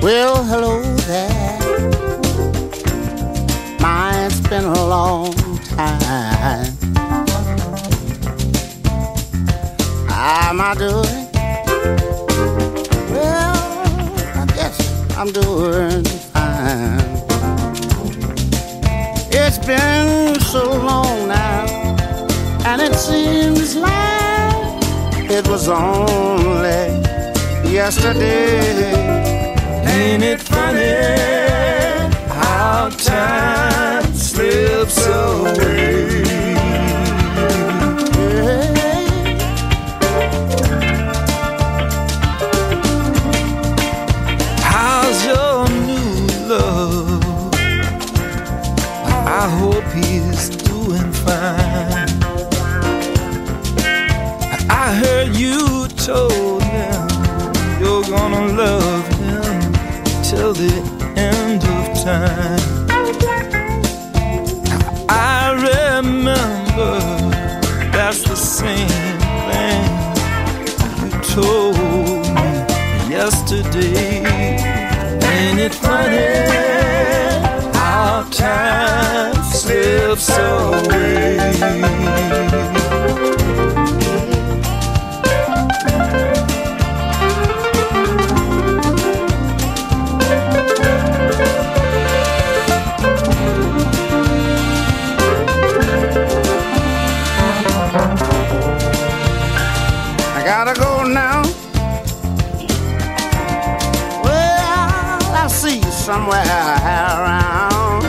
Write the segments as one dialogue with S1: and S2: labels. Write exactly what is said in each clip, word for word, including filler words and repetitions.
S1: Well, hello there. My, it's been a long time. How am I doing? Well, I guess I'm doing fine. It's been so long now, and it seems like it was only yesterday. Ain't it funny how time slips away? How's your new love? I hope he's doing fine. I heard you told him you're gonna love him till the end of time. I remember that's the same thing you told me yesterday. Ain't it funny how time slips away? Gotta go now. Well, I'll see you somewhere around.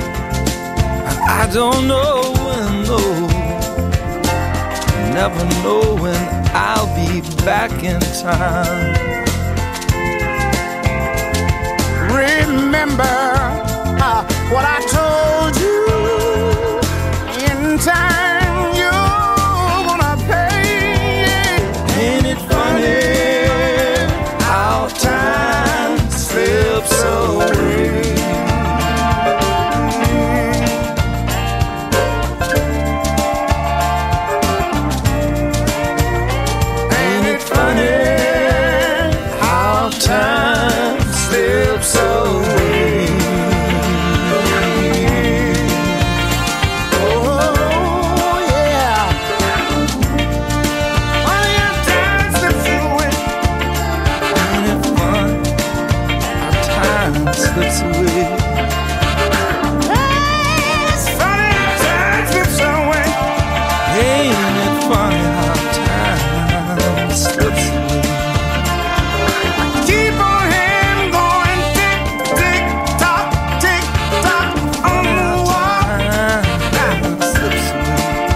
S1: I don't know when, though. Never know when I'll be back in time. Remember uh, what I told you in time. How time slips away. Ain't it funny how time slips away? Oh yeah. Funny how time slips away. Slips away. It's funny how time slips away. Ain't it funny how time slips away? Keep on him going, tick, tick, tock, tick, tock on the wall. Time slips away.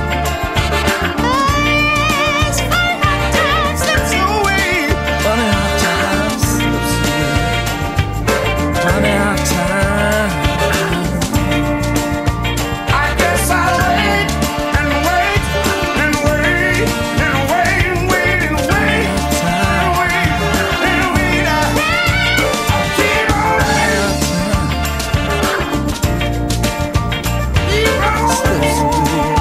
S1: It's funny how time slips away. Funny how time slips away. Funny how time. I guess I'll wait and wait and wait and wait and wait and wait and wait and wait. I'll keep on waiting. Keep on waiting.